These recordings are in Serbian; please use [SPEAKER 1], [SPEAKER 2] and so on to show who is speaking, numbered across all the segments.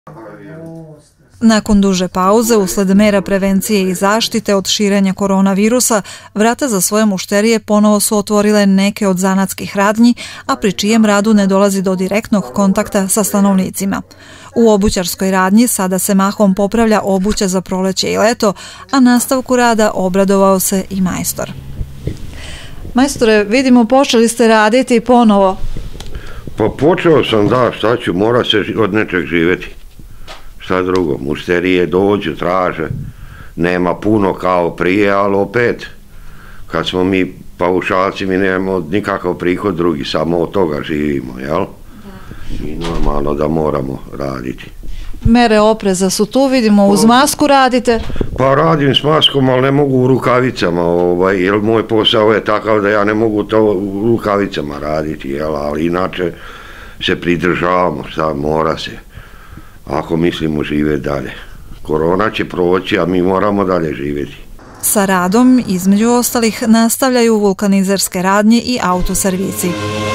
[SPEAKER 1] Nakon duže pauze, usled mera prevencije i zaštite od širenja koronavirusa, vrata za svoje mušterije ponovo su otvorile neke od zanatskih radnji, a pri čijem radu ne dolazi do direktnog kontakta sa stanovnicima. U obućarskoj radnji sada se mahom popravlja obuća za proleće i leto, a nastavku rada obradovao se i majstor. Majstore, vidimo, počeli ste raditi ponovo.
[SPEAKER 2] Pa počeo sam, da, šta ću, mora se od nečeg živjeti. Šta drugo, mušterije dođu, traže, nema puno kao prije, ali opet, kad smo mi paušalci, mi nemamo nikakav prihod drugi, samo od toga živimo, jel? I normalno da moramo raditi.
[SPEAKER 1] Mere opreza su tu, vidimo, uz masku radite?
[SPEAKER 2] Pa radim s maskom, ali ne mogu u rukavicama, jer moj posao je takav da ja ne mogu to u rukavicama raditi, jel? Ali inače se pridržavamo, šta mora se. Ako mislimo živjeti dalje. Korona će proći, a mi moramo dalje živjeti.
[SPEAKER 1] Sa radom, između ostalih, nastavljaju vulkanizerske radnje i autoservisi.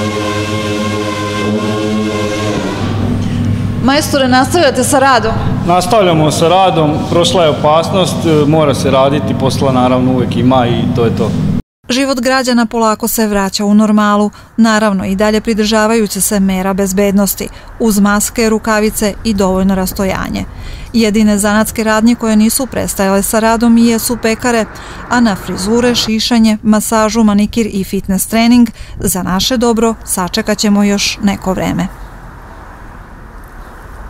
[SPEAKER 1] Majstore, nastavljate sa radom?
[SPEAKER 3] Nastavljamo sa radom, prošla je opasnost, mora se raditi, posla naravno uvijek ima i to je to.
[SPEAKER 1] Život građana polako se vraća u normalu, naravno i dalje pridržavajući se mera bezbednosti, uz maske, rukavice i dovoljno rastojanje. Jedine zanatske radnje koje nisu prestajale sa radom jesu pekare, a na frizure, šišanje, masažu, manikir i fitness trening za naše dobro sačekat ćemo još neko vreme.